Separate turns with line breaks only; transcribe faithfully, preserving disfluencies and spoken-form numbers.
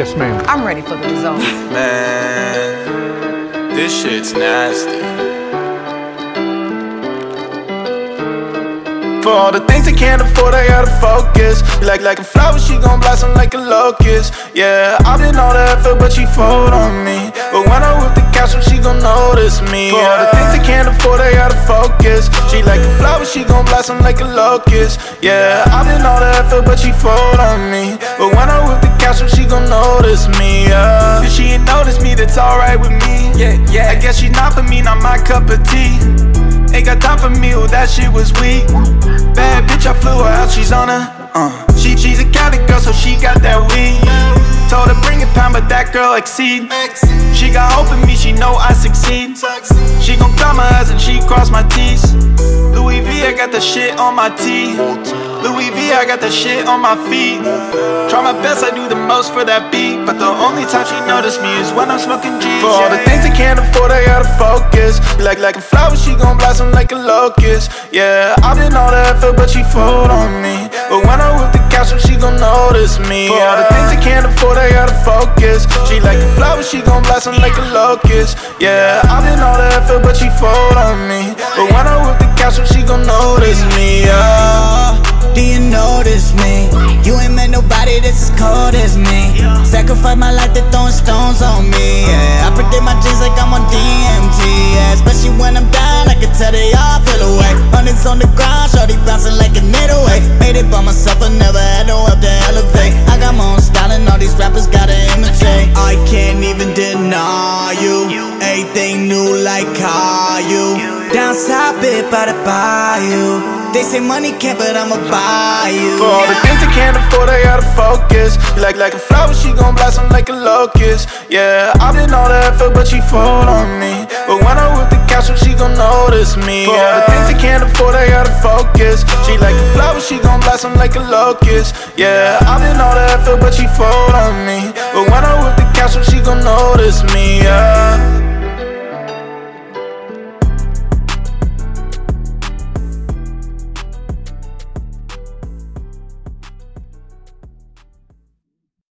Yes, ma'am.
I'm ready for the results.
Man, this shit's nasty. For all the things I can't afford, I gotta focus. Like like a flower, she gon' blossom like a locust. Yeah, I did all the effort, but she fold on me. But when I whip the castle, she gon' notice me. For all the things I can't afford, I gotta focus. She like a flower, she gon' blossom like a locust. Yeah, I did all the effort, but she fold on me. But when I whip the castle, she gon' notice me. Yeah, if she ain't notice me, that's alright with me. Yeah, yeah. I guess she's not for me, not my cup of tea. Ain't got time for me, oh, that shit was weak. Bad bitch, I flew her out, she's on her uh. she, She's a Cali girl, so she got that weed. Told her bring it pound, but that girl exceed. She got hope in me, she know I succeed. She gon' climb my ass and she cross my T's. Louis V, I got the shit on my tee. Louis V, I got the shit on my feet. Try my best, I do the most for that beat. But the only time she notice me is when I'm smoking G's. For all the things I can't afford, I gotta focus. Like like a flower, she gon' blossom like a locust. Yeah, I did all the effort, but she fold on me. But when I whip the castle, she gon' notice me. For all the things I can't afford, I gotta focus. She like a flower, she gon' blossom like a locust. Yeah, I did all the effort, but she fold on me. But when I whip the castle, she gon' notice me. Yeah.
Do you notice me? You ain't met nobody that's as cold as me. Sacrifice my life, they throwing stones on me. Yeah, I predict my dreams like I'm on D M T. Yeah, especially when I'm down, I can tell they all feel away. Hundreds on the ground, shorty bouncing like a needle away. Made it by myself, I never had no help to elevate. I got my own style and all these rappers gotta imitate. I can't even deny you. Everything new like Caillou. Down south, bit by the bayou. They say money can't, but I'ma buy you.
For all the things I can't afford, I gotta focus. Like like a flower, she gon' blossom like a locust. Yeah, I did all the effort, but she fold on me. But when I whip the castle, she gon' notice me. For all the things I can't afford, I gotta focus. She like a flower, she gon' blossom like a locust. Yeah, I did all the effort, but she fold on me. But when I whip the castle, she gon' notice me.